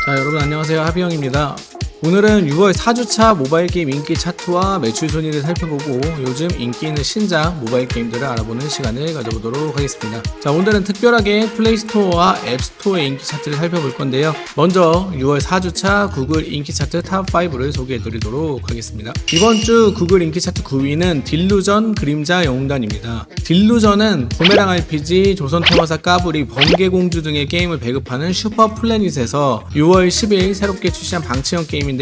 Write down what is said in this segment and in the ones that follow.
자, 여러분 안녕하세요. 하비형입니다. 오늘은 6월 4주차 모바일 게임 인기 차트와 매출 순위를 살펴보고 요즘 인기 있는 신작 모바일 게임들을 알아보는 시간을 가져보도록 하겠습니다. 자, 오늘은 특별하게 플레이스토어와 앱스토어의 인기 차트를 살펴볼 건데요. 먼저 6월 4주차 구글 인기 차트 탑5를 소개해드리도록 하겠습니다. 이번 주 구글 인기 차트 9위는 딜루전 그림자 영웅단입니다. 딜루전은 부메랑 RPG, 조선통화사 까불이, 번개공주 등의 게임을 배급하는 슈퍼플래닛에서 6월 10일 새롭게 출시한 방치형 게임인데요.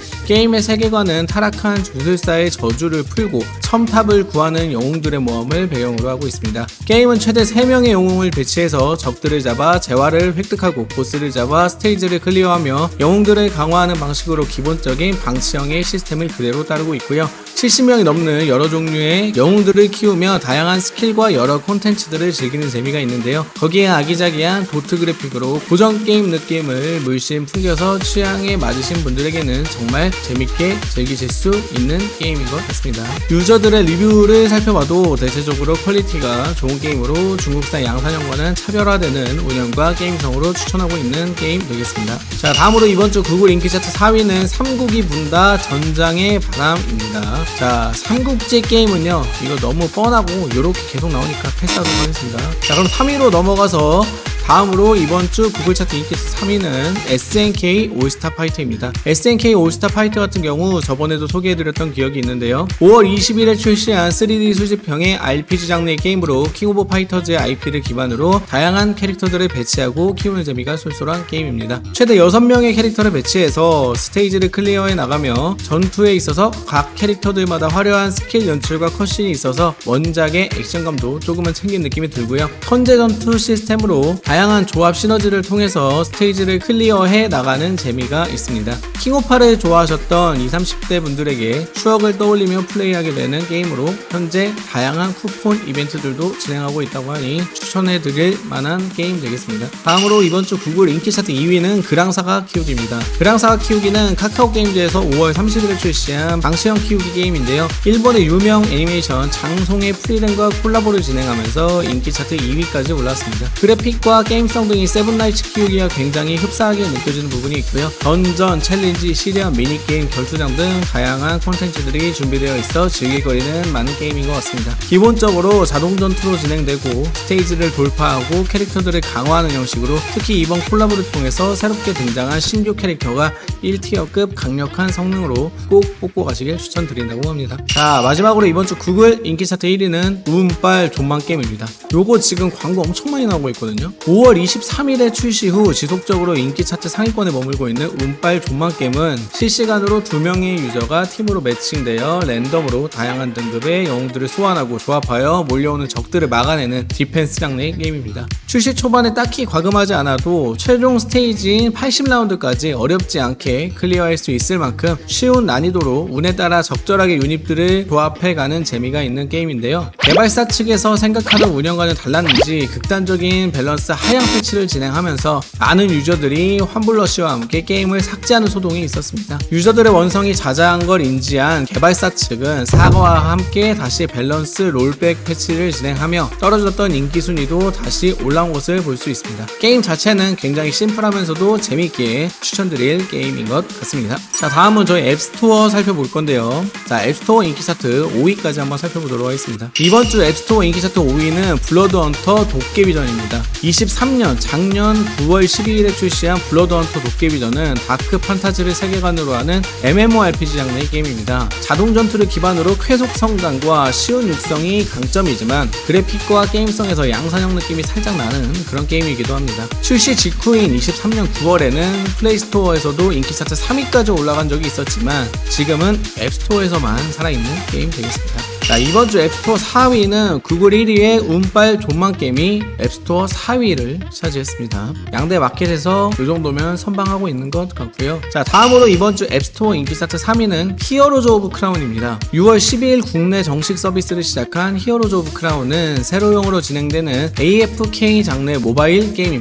게임의 세계관은 타락한 주술사의 저주를 풀고 첨탑을 구하는 영웅들의 모험을 배경으로 하고 있습니다. 게임은 최대 3명의 영웅을 배치해서 적들을 잡아 재화를 획득하고 보스를 잡아 스테이지를 클리어하며 영웅들을 강화하는 방식으로 기본적인 방치형의 시스템을 그대로 따르고 있고요. 70명이 넘는 여러 종류의 영웅들을 키우며 다양한 스킬과 여러 콘텐츠들을 즐기는 재미가 있는데요. 거기에 아기자기한 도트 그래픽으로 고전 게임 느낌을 물씬 풍겨서 취향에 맞으신 분들에게는 정말 재밌게 즐기실 수 있는 게임인 것 같습니다. 유저들의 리뷰를 살펴봐도 대체적으로 퀄리티가 좋은 게임으로 중국산 양산형과는 차별화되는 운영과 게임성으로 추천하고 있는 게임 되겠습니다. 자, 다음으로 이번 주 구글 인기 차트 4위는 삼국이 분다 전장의 바람입니다. 자, 삼국지 게임은요, 이거 너무 뻔하고 요렇게 계속 나오니까 패스하도록 하겠습니다. 자, 그럼 3위로 넘어가서 다음으로 이번 주 구글 차트 인기 3위는 SNK 올스타 파이터입니다. SNK 올스타 파이터 같은 경우 저번에도 소개해드렸던 기억이 있는데요. 5월 20일에 출시한 3D 수집형의 RPG 장르의 게임으로 킹 오브 파이터즈의 IP를 기반으로 다양한 캐릭터들을 배치하고 키우는 재미가 쏠쏠한 게임입니다. 최대 6명의 캐릭터를 배치해서 스테이지를 클리어해 나가며 전투에 있어서 각 캐릭터들마다 화려한 스킬 연출과 컷신이 있어서 원작의 액션감도 조금은 챙긴 느낌이 들고요. 턴제 전투 시스템으로 다양한 조합 시너지를 통해서 스테이지를 클리어해 나가는 재미가 있습니다. 킹오파를 좋아하셨던 20, 30대 분들에게 추억을 떠올리며 플레이하게 되는 게임으로 현재 다양한 쿠폰 이벤트들도 진행하고 있다고 하니 추천해드릴 만한 게임 되겠습니다. 다음으로 이번 주 구글 인기 차트 2위는 그랑사가 키우기입니다. 그랑사가 키우기는 카카오 게임즈에서 5월 30일에 출시한 방치형 키우기 게임인데요. 일본의 유명 애니메이션 장송의 프리랜과 콜라보를 진행하면서 인기 차트 2위까지 올랐습니다. 그래픽과 게임성 등이 세븐나이츠 키우기와 굉장히 흡사하게 느껴지는 부분이 있고요. 던전, 챌린지, 시리얼, 미니게임, 결투장 등 다양한 콘텐츠들이 준비되어 있어 즐길거리는 많은 게임인 것 같습니다. 기본적으로 자동 전투로 진행되고 스테이지를 돌파하고 캐릭터들을 강화하는 형식으로 특히 이번 콜라보를 통해서 새롭게 등장한 신규 캐릭터가 1티어급 강력한 성능으로 꼭 뽑고 가시길 추천드린다고 합니다. 자, 마지막으로 이번 주 구글 인기 차트 1위는 운빨 존만 게임입니다. 요거 지금 광고 엄청 많이 나오고 있거든요. 5월 23일에 출시 후 지속적으로 인기 차트 상위권에 머물고 있는 운빨 존만 게임은 실시간으로 2명의 유저가 팀으로 매칭되어 랜덤으로 다양한 등급의 영웅들을 소환하고 조합하여 몰려오는 적들을 막아내는 디펜스 장르의 게임입니다. 출시 초반에 딱히 과금하지 않아도 최종 스테이지인 80라운드까지 어렵지 않게 클리어할 수 있을 만큼 쉬운 난이도로 운에 따라 적절하게 유닛들을 조합해가는 재미가 있는 게임인데요. 개발사 측에서 생각하던 운영과는 달랐는지 극단적인 밸런스 하향 패치를 진행하면서 많은 유저들이 환불러시와 함께 게임을 삭제하는 소동이 있었습니다. 유저들의 원성이 자자한 걸 인지한 개발사 측은 사과와 함께 다시 밸런스 롤백 패치를 진행하며 떨어졌던 인기 순위도 다시 올라온 것을 볼 수 있습니다. 게임 자체는 굉장히 심플하면서도 재밌게 추천드릴 게임인 것 같습니다. 자, 다음은 저희 앱스토어 살펴볼 건데요. 자, 앱스토어 인기 차트 5위까지 한번 살펴보도록 하겠습니다. 이번 주 앱스토어 인기 차트 5위는 블러드헌터 도깨비전입니다. 23년 작년 9월 12일에 출시한 블러드헌터 도깨비전은 다크 판타지를 세계관으로 하는 MMORPG 장르의 게임입니다. 자동 전투를 기반으로 쾌속 성장과 쉬운 육성이 강점이지만 그래픽과 게임성에서 양산형 느낌이 살짝 나는 그런 게임이기도 합니다. 출시 직후인 23년 9월에는 플레이스토어에서도 인기 차트 3위까지 올라간 적이 있었지만 지금은 앱스토어에서만 살아있는 게임 되겠습니다. 자, 이번 주 앱스토어 4위는 구글 1위의 운빨 존만 게임이 앱스토어 4위를 차지했습니다. 양대 마켓에서 이 정도면 선방하고 있는 것 같고요. 자, 다음으로 이번 주 앱스토어 인기 차트 3위는 히어로즈 오브 크라운입니다. 6월 12일 국내 정식 서비스를 시작한 히어로즈 오브 크라운은 세로용으로 진행되는 AFK 장르의 모바일 게임입니다.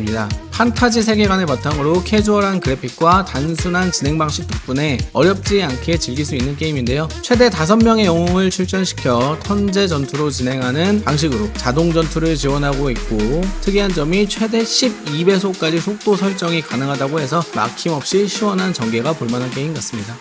판타지 세계관을 바탕으로 캐주얼한 그래픽과 단순한 진행 방식 덕분에 어렵지 않게 즐길 수 있는 게임인데요. 최대 5명의 영웅을 출전시켜 턴제 전투로 진행하는 방식으로 자동 전투를 지원하고 있고, 특이한 점이 최대 12배속까지 속도 설정이 가능하다고 해서 막힘없이 시원한 전개가 볼만한 게임 같습니다.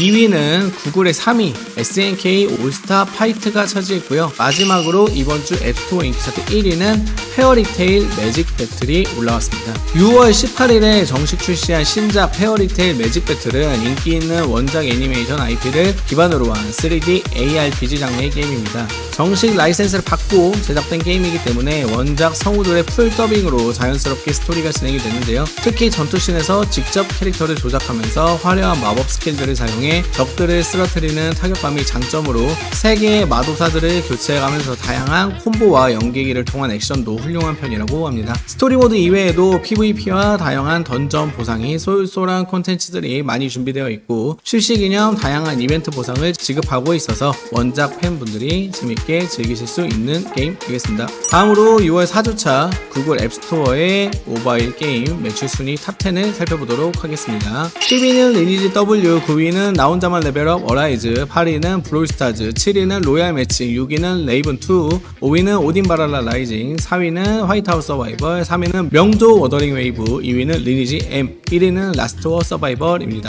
2위는 구글의 3위 SNK 올스타 파이트가 차지했고요. 마지막으로 이번 주 앱스토어 인기 차트 1위는 페어리테일 매직 배틀이 올라왔습니다. 6월 18일에 정식 출시한 신작 페어리테일 매직 배틀은 인기 있는 원작 애니메이션 IP를 기반으로 한 3D ARPG 장르의 게임입니다. 정식 라이센스를 받고 제작된 게임이기 때문에 원작 성우들의 풀 더빙으로 자연스럽게 스토리가 진행이 되는데요. 특히 전투씬에서 직접 캐릭터를 조작하면서 화려한 마법 스킬들을 사용해 적들을 쓰러뜨리는 타격감이 장점으로 3개의 마도사들을 교체해가면서 다양한 콤보와 연계기를 통한 액션도 훌륭한 편이라고 합니다. 스토리 모드 이외에도 PVP와 다양한 던전 보상이 쏠쏠한 콘텐츠들이 많이 준비되어 있고, 출시 기념 다양한 이벤트 보상을 지급하고 있어서 원작 팬분들이 재밌게 즐기실 수 있는 게임 되겠습니다. 다음으로 6월 4주차 구글 앱스토어의 모바일 게임 매출 순위 탑10을 살펴보도록 하겠습니다. 10위는 리니지 W, 9위는 나 혼자만 레벨업 어라이즈, 8위는 브롤스타즈, 7위는 로얄 매치, 6위는 레이븐2, 5위는 오딘 바랄라 라이징, 4위는 화이트하우스 서바이벌, 3위는 명조 워더링 웨이브, 2위는 리니지 M, 1위는 라스트 워 서바이벌입니다.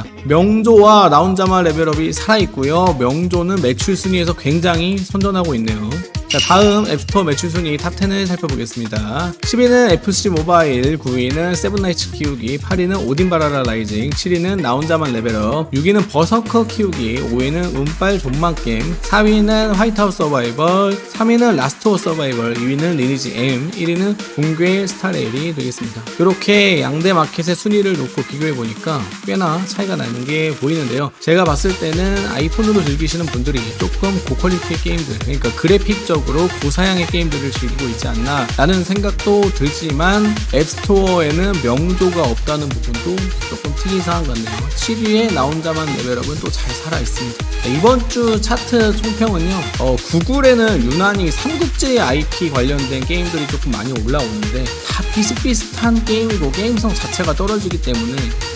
명조와 나 혼자만 레벨업이 살아있고요. 명조는 매출 순위에서 굉장히 선전하고 있네요. 자, 다음 앱스토어 매출 순위 탑10을 살펴보겠습니다. 10위는 FC 모바일, 9위는 세븐나이츠 키우기, 8위는 오딘 바라라 라이징, 7위는 나 혼자만 레벨업, 6위는 버서커 키우기, 5위는 운빨 존망게임, 4위는 화이트하우스 서바이벌, 3위는 라스트 워 서바이벌, 2위는 리니지 M, 1위는 공괴 스타레일이 되겠습니다. 이렇게 양대 마켓의 순위를 놓고 비교해보니까 꽤나 차이가 나는 게 보이는데요. 제가 봤을 때는 아이폰으로 즐기시는 분들이 조금 고퀄리티의 게임들, 그러니까 그래픽적 고사양의 게임들을 즐기고 있지 않나 라는 생각도 들지만, 앱스토어에는 명조가 없다는 부분도 조금 특이사항 같네요. 7위에 나 혼자만 레벨업은 또 잘 살아있습니다. 이번 주 차트 총평은요, 구글에는 유난히 삼국지 IP 관련된 게임들이 조금 많이 올라오는데 다 비슷비슷한 게임이고 게임성 자체가 떨어지기 때문에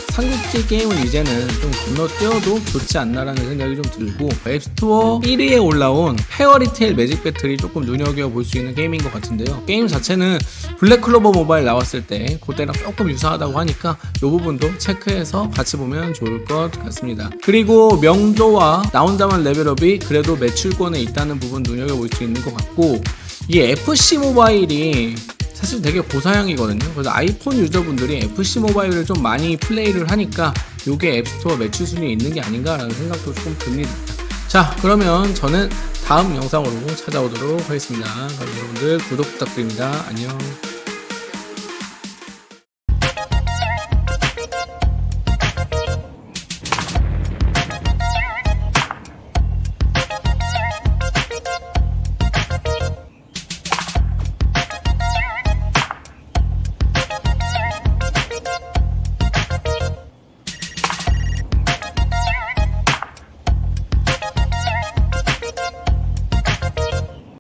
삼국지 게임은 이제는 좀 건너뛰어도 좋지 않나라는 생각이 좀 들고, 앱스토어 1위에 올라온 페어리테일 매직 배틀이 조금 눈여겨볼 수 있는 게임인 것 같은데요. 게임 자체는 블랙클로버 모바일 나왔을 때 그때랑 조금 유사하다고 하니까 이 부분도 체크해서 같이 보면 좋을 것 같습니다. 그리고 명조와 나 혼자만 레벨업이 그래도 매출권에 있다는 부분 눈여겨볼 수 있는 것 같고, 이게 FC 모바일이 사실 되게 고사양이거든요. 그래서 아이폰 유저분들이 FC 모바일을 좀 많이 플레이를 하니까 이게 앱스토어 매출 순위에 있는 게 아닌가라는 생각도 조금 듭니다. 자, 그러면 저는 다음 영상으로 찾아오도록 하겠습니다. 그럼 여러분들 구독 부탁드립니다. 안녕.